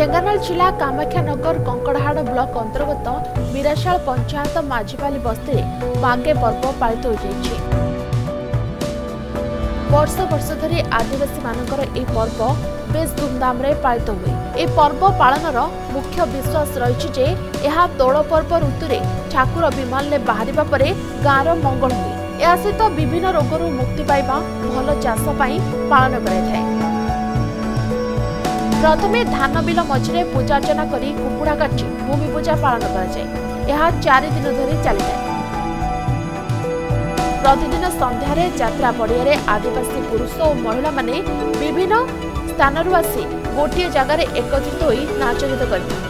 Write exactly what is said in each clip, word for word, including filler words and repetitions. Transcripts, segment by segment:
ढेंकानाल जिला कामाख्यानगर कंकड़हाड़ ब्लॉक अंतर्गत मीराशाल पंचायत माझीपाली बस्ती मागे पर्व पालित हो जाइछि। वर्ष वर्ष धरी आदिवासी मानकर ए पर्व बेस धूमधाम रे पालित हुए। ए पर्व पालनर मुख्य विश्वास रही जे यह तोड़ पर्व ऋतु रे ठाकुर विमान ले बाहरिबा परे गाँर मंगल हुए। या सहित विभिन्न रोगरू मुक्ति पाइबा भल चाष पाई पालन कराइथाय। प्रथमे धान बिल मझिरे पूजा अर्चना करी कुकुड़ा काटी भूमि पूजा पालन कराଯାଏ। यह चारि दिन धरी चलिଥାଏ। प्रतिदिन संध्यारे यात्रा पड़ियारे आदिवासी पुरुष और महिला माने विभिन्न स्थानरू आसी गोटे जगार एकत्रित होई नाच गीत करथांती।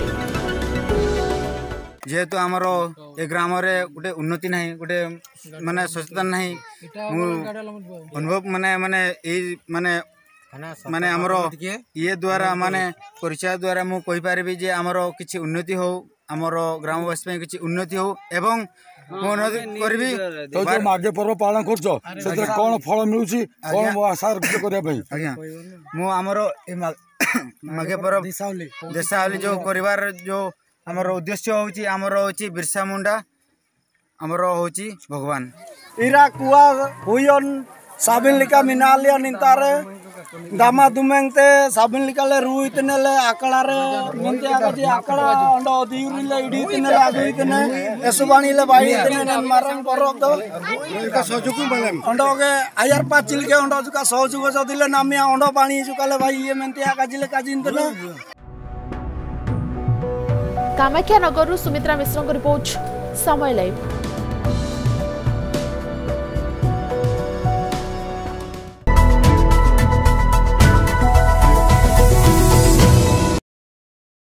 जेहेतु आमर ए ग्राम रे गोटे उन्नति नहीं गोटे माने सचेतन नहीं अनुभव माने माने ए माने माने आमर ये द्वारा माने परिचय द्वारा मु कहि पारबी जे आमर किछि उन्नति हो आमर ग्रामवासी में किछि उन्नति हो एवं करबी। तो जो मागे पर्व पालन करछो सेते कोन फल मिलुछि कोन आशा करिया भाई आज्ञा मु आमर ए मागे पर्व देशावली जो परिवार जो आमर उद्देश्य होची आमर होची बिरसा मुंडा आमर होची भगवान इरा कुआ हुयन साबिन लिका मिनालिया निंतारे दामा दुमेंगते साबिन लिकाले रुइतनेले आकड़ारे मिंते आगजी आकड़ा अंडो दिउरिले इडितनेले आगुइतने एसुबानीले बाइतने मारन परब दो का सहयोग बलम अंडो के आयर पाचिल के अंडो जुका सहयोग जदिले नामिया अंडो पानी जुकाले भाई ये मिंते आगजिले काजिनतने। कामाख्यानगर सुमित्रा मिश्र रिपोर्ट समय लाइव।